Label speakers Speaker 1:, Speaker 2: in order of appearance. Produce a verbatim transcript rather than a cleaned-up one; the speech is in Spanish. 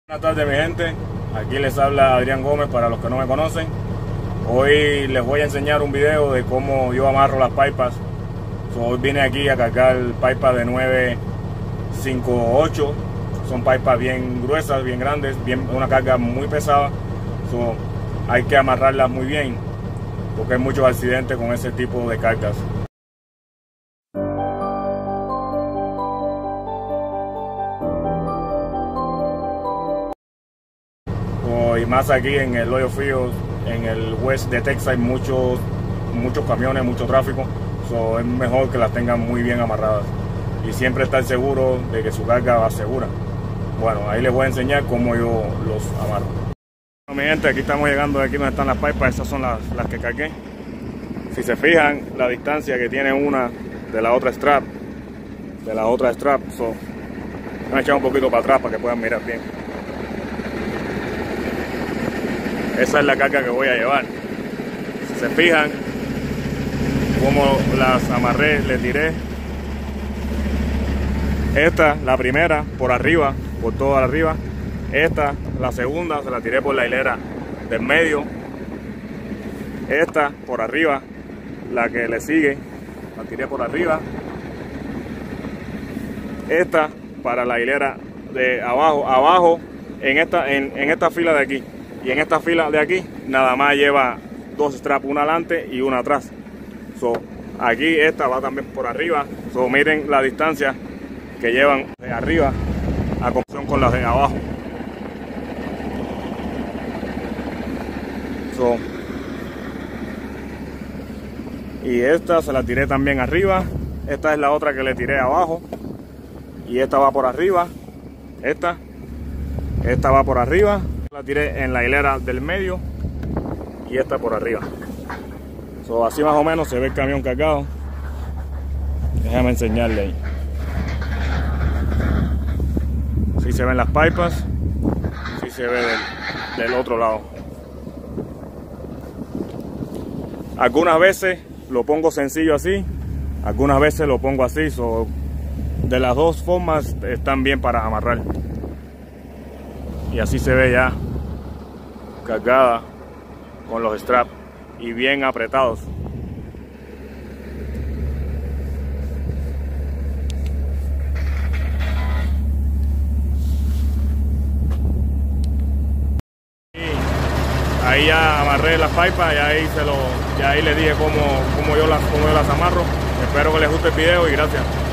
Speaker 1: Buenas tardes, mi gente. Aquí les habla Adrián Gómez para los que no me conocen. Hoy les voy a enseñar un video de cómo yo amarro las pipas. So, hoy vine aquí a cargar pipas de nueve cinco ocho. Son pipas bien gruesas, bien grandes, bien, una carga muy pesada. So, hay que amarrarlas muy bien porque hay muchos accidentes con ese tipo de cargas. Y más aquí en el Oil Field, en el west de Texas, hay muchos, muchos camiones, mucho tráfico. So, es mejor que las tengan muy bien amarradas y siempre estar seguro de que su carga va segura. Bueno, ahí les voy a enseñar cómo yo los amarro. Bueno, mi gente, aquí estamos llegando, aquí donde están las pipas. Estas son las, las que cargué. Si se fijan la distancia que tiene una de la otra strap, de la otra strap, so, voy a echar un poquito para atrás para que puedan mirar bien. Esa es la carga que voy a llevar. Si se fijan cómo las amarré, les tiré. Esta, la primera, por arriba, por toda arriba. Esta, la segunda, se la tiré por la hilera del medio. Esta, por arriba, la que le sigue, la tiré por arriba. Esta, para la hilera de abajo, abajo, en esta, en, en esta fila de aquí. Y en esta fila de aquí nada más lleva dos straps, una adelante y una atrás. So, aquí esta va también por arriba. So, miren la distancia que llevan de arriba a comparación con las de abajo. So, y esta se la tiré también arriba. Esta es la otra que le tiré abajo. Y esta va por arriba. Esta. Esta va por arriba. La tiré en la hilera del medio y esta por arriba. So, así más o menos se ve el camión cargado. Déjame enseñarle ahí. Así se ven las pipas. Así se ve del, del otro lado. Algunas veces lo pongo sencillo así, algunas veces lo pongo así. So, de las dos formas están bien para amarrar. Y así se ve ya cargada con los straps y bien apretados. Y ahí ya amarré las pipas y ahí se lo, ya ahí les dije cómo, cómo yo las, cómo yo las amarro. Espero que les guste el video y gracias.